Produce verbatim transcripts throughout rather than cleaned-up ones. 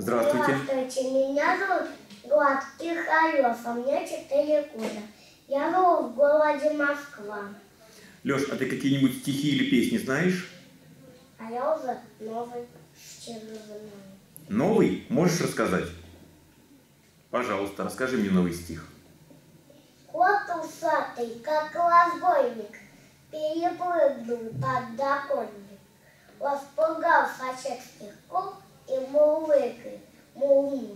Здравствуйте. Здравствуйте, меня зовут Гладкий Харев, а мне четыре года. Я живу в городе Москва. Леш, а ты какие-нибудь стихи или песни знаешь? А я уже новый стих знаю. Новый? Можешь рассказать? Пожалуйста, расскажи мне новый стих. Кот усатый, как разбойник, перепрыгнул подоконник, распугал соседских кур и мурлыкает, мурлыкает.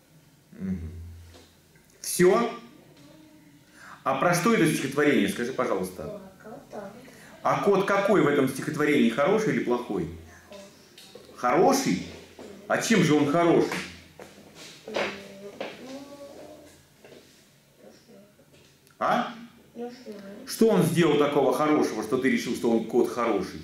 Все? А про что это стихотворение? Скажи, пожалуйста. А кот какой в этом стихотворении? Хороший или плохой? Хороший? А чем же он хороший? А? Что он сделал такого хорошего, что ты решил, что он кот хороший?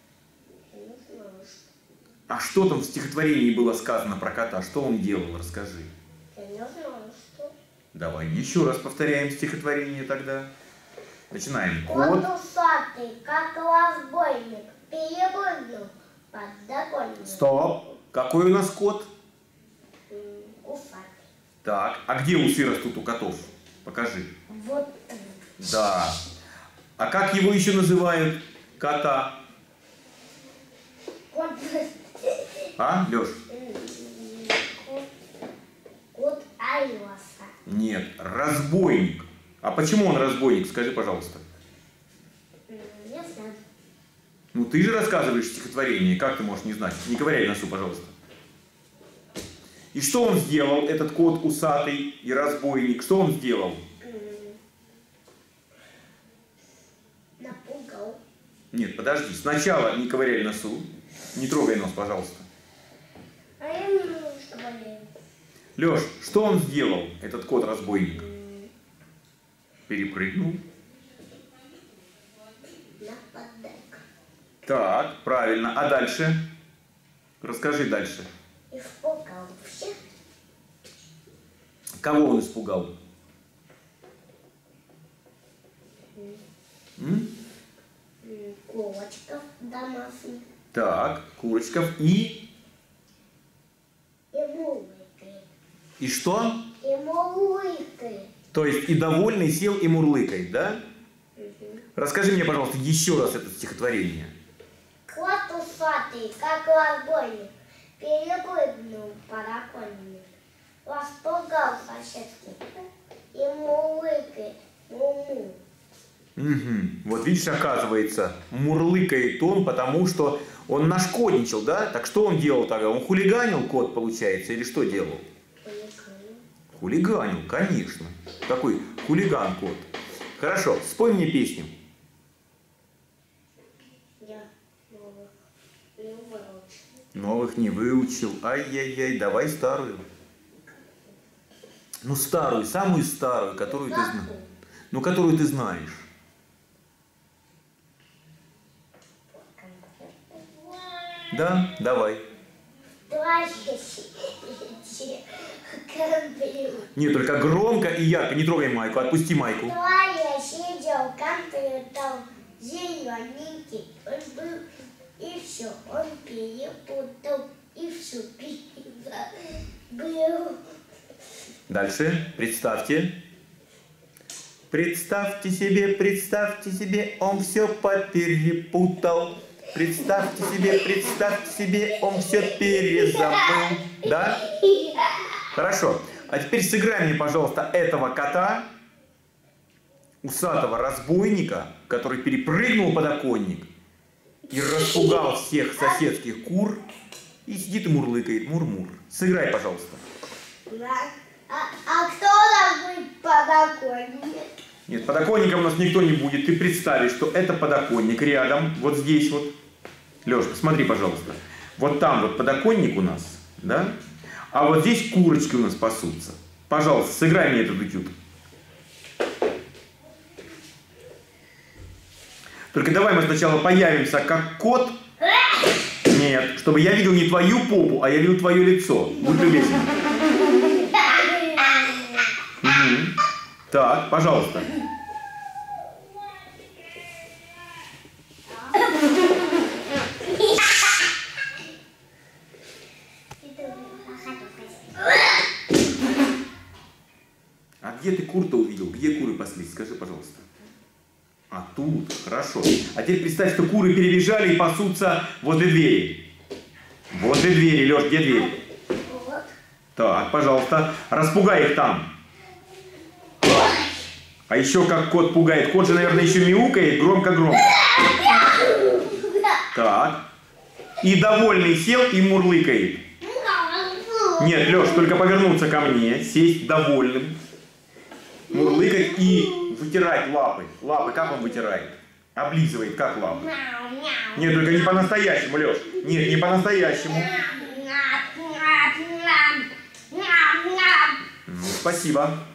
А что там в стихотворении было сказано про кота? Что он делал? Расскажи. Я не знаю, что. Давай еще раз повторяем стихотворение тогда. Начинаем. Кот Кот. усатый, как разбойник, перепрыгнул подоконник. Стоп. Какой у нас кот? Усатый. Так. А где усы растут у котов? Покажи. Вот. Да. А как его еще называют? Кота. Кот. А, Леш? Кот. Кот Айваса. Нет, разбойник. А почему он разбойник? Скажи, пожалуйста. Не знаю. Ну ты же рассказываешь стихотворение, как ты можешь не знать? Не ковыряй носу, пожалуйста. И что он сделал, этот кот усатый и разбойник? Что он сделал? Напугал. Нет, подожди. Сначала не ковыряй носу. Не трогай нос, пожалуйста. А я не знаю, что болею. Леш, что он сделал, этот кот-разбойник? Перепрыгнул. Нападок. Так, правильно. А дальше? Расскажи дальше. Испугал всех. Кого он испугал? М? Курочков домашних. Так, курочков и... И мурлыкает. И что? И мурлыкает. То есть и довольный сел и мурлыкает, да? Угу. Расскажи мне, пожалуйста, еще раз это стихотворение. Кот усатый, как разбойник, перепрыгнул подоконник, распугал соседских и мурлыкает, му-му. Угу. Вот видишь, оказывается, мурлыкает он, потому что он нашкодничал, да? Так что он делал тогда? Он хулиганил, кот, получается, или что делал? Хулиганил, конечно. Такой хулиган кот. Хорошо, спой мне песню. Я новых не выучил. Новых не выучил. Ай-яй-яй, давай старую. Ну, старую, самую старую, которую ты знаешь. Ну, которую ты знаешь. Да, давай. Не, только громко и ярко. Не трогай майку, отпусти майку. Я сидел, компьютер, зелененький, он был, и все, он перепутал, и все перебыл. Дальше, представьте. Представьте себе, представьте себе, он все поперепутал. Представьте себе, представьте себе, он все перезабыл. Да? Хорошо. А теперь сыграй мне, пожалуйста, этого кота, усатого разбойника, который перепрыгнул подоконник и распугал всех соседских кур и сидит и мурлыкает. Мур-мур. Сыграй, пожалуйста. А, а кто у нас будет подоконник? Нет, подоконником у нас никто не будет. Ты представишь, что это подоконник рядом, вот здесь вот. Леш, посмотри, пожалуйста. Вот там вот подоконник у нас, да? А вот здесь курочки у нас пасутся. Пожалуйста, сыграй мне этот этюд. Только давай мы сначала появимся как кот. Нет, чтобы я видел не твою попу, а я видел твое лицо. Будь любезен. Угу. Так, пожалуйста. где ты кур-то увидел? Где куры паслись? Скажи, пожалуйста. А тут, хорошо. А теперь представь, что куры перебежали и пасутся возле двери. Возле двери, Леш, где дверь? Вот. Так, пожалуйста, распугай их там. А еще как кот пугает. Кот же, наверное, еще мяукает громко-громко. Так. И довольный сел и мурлыкает. Нет, Леш, только повернуться ко мне, сесть довольным, мурлыкать и вытирать лапы. Лапы как он вытирает? Облизывает, как лапы? Нет, только не по-настоящему, Леш. Нет, не по-настоящему. Ну, спасибо.